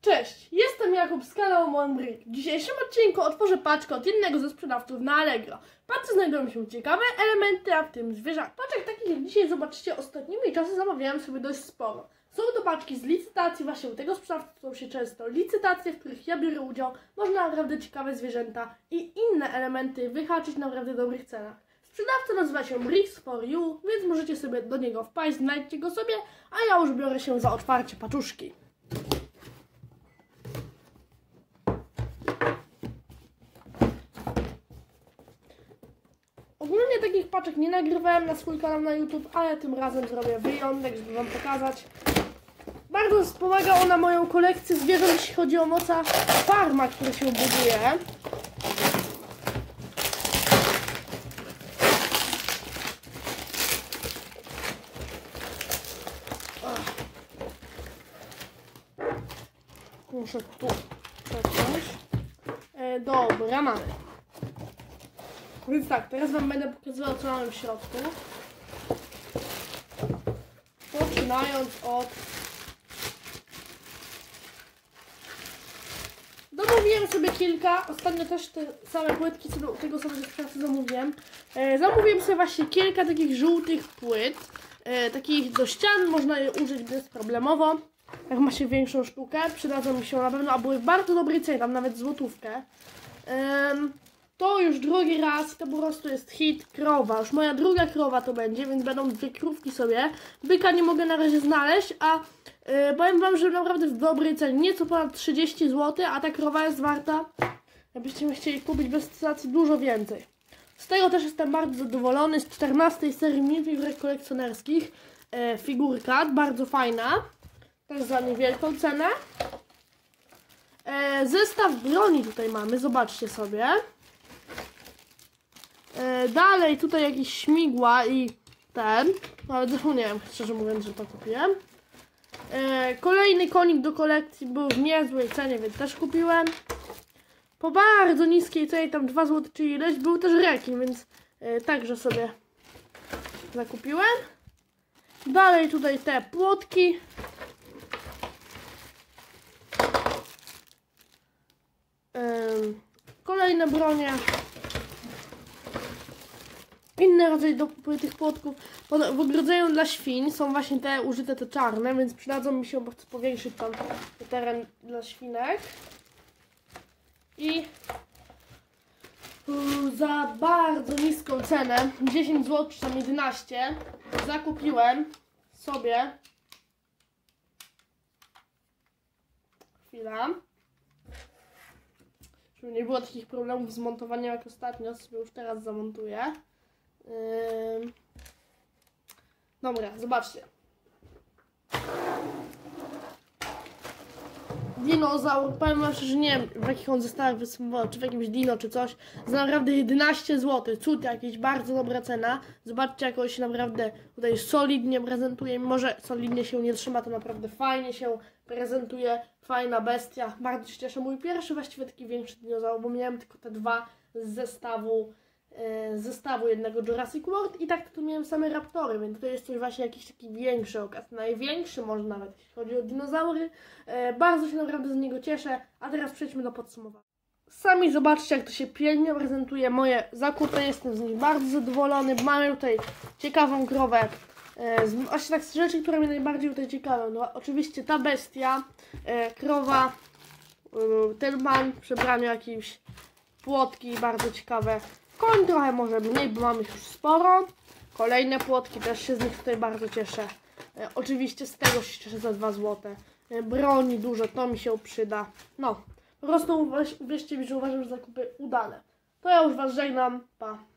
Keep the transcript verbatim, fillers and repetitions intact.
Cześć, jestem Jakub z kanału Monbrick. W dzisiejszym odcinku otworzę paczkę od innego ze sprzedawców na Allegro. W paczce znajdują się ciekawe elementy, a w tym zwierzaki. Paczek takich jak dzisiaj zobaczycie ostatnimi czasy zamawiałem sobie dość sporo. Są to paczki z licytacji, właśnie u tego sprzedawcy są się często licytacje, w których ja biorę udział. Można naprawdę ciekawe zwierzęta i inne elementy wyhaczyć na naprawdę dobrych cenach. Sprzedawca nazywa się Bricks for You, więc możecie sobie do niego wpaść, znajdźcie go sobie, a ja już biorę się za otwarcie paczuszki. Ogólnie takich paczek nie nagrywałem na swój kanał na YouTube, ale tym razem zrobię wyjątek, żeby wam pokazać. Bardzo wspomaga ona moją kolekcję zwierząt, jeśli chodzi o moca farma, który się buduje. Muszę tu przeciąć. E, dobra, mamy. Więc tak, teraz wam będę pokazywał, co mamy w środku. Poczynając od... Zamówiłem sobie kilka, ostatnio też te same płytki sobie, tego samego sprzedawcy zamówiłem. E, zamówiłem sobie właśnie kilka takich żółtych płyt, e, takich do ścian, można je użyć bezproblemowo. Jak ma się większą sztukę, przydadzą mi się na pewno, a były w bardzo dobrej cenie, tam nawet złotówkę. Um, to już drugi raz, to po prostu jest hit, krowa. Już moja druga krowa to będzie, więc będą dwie krówki sobie. Byka nie mogę na razie znaleźć, a yy, powiem wam, że naprawdę w dobrej cenie, nieco ponad trzydzieści złotych, a ta krowa jest warta, jakbyście mi chcieli kupić bez stacji, dużo więcej. Z tego też jestem bardzo zadowolony, z czternastej serii minifigurek kolekcjonerskich. Yy, figurka, bardzo fajna. Też za niewielką cenę. E, zestaw broni tutaj mamy, zobaczcie sobie. E, dalej tutaj jakieś śmigła i ten. Ale zapomniałem, szczerze mówiąc, że to kupiłem. E, kolejny konik do kolekcji był w niezłej cenie, więc też kupiłem. Po bardzo niskiej cenie, tam dwa złote czy ileś, był też rekin, więc e, także sobie zakupiłem. Dalej tutaj te płotki. Kolejne bronie, inny rodzaj do tych płotków. W ogrodzeniu dla świń są właśnie te użyte, te czarne, więc przydadzą mi się, bo chcę powiększyć tam teren dla świnek. I za bardzo niską cenę, dziesięć złotych czy tam jedenaście, zakupiłem sobie, chwila, żeby nie było takich problemów z montowaniem jak ostatnio, sobie już teraz zamontuję. Yy... Dobra, zobaczcie. Dinozaur, powiem wam, że nie wiem w jakich on zestawach występował, czy w jakimś dino, czy coś. Za naprawdę jedenaście złotych, cud jakieś, bardzo dobra cena. Zobaczcie, jak on się naprawdę tutaj solidnie prezentuje. Mimo że solidnie się nie trzyma, to naprawdę fajnie się prezentuje. Fajna bestia, bardzo się cieszę. Mój pierwszy właściwie taki większy dinozaur, bo miałem tylko te dwa z zestawu, e, z zestawu jednego Jurassic World i tak to miałem same raptory, więc to jest coś właśnie jakiś taki większy okaz. Największy może nawet, jeśli chodzi o dinozaury. E, bardzo się naprawdę z niego cieszę, a teraz przejdźmy do podsumowania. Sami zobaczcie, jak to się pięknie prezentuje moje zakupy, jestem z nich bardzo zadowolony. Mamy tutaj ciekawą krowę. E, z, właśnie tak z rzeczy, które mnie najbardziej tutaj ciekawią. No, oczywiście ta bestia, e, krowa, e, ten pan w przebraniu jakimś, płotki bardzo ciekawe. Koń trochę może mniej, bo mamy już sporo. Kolejne płotki, też się z nich tutaj bardzo cieszę. E, oczywiście z tego się cieszę za dwa złote. E, broni dużo, to mi się przyda. No, po prostu uwierzcie mi, że uważam, że zakupy udane. To ja już was żegnam, pa.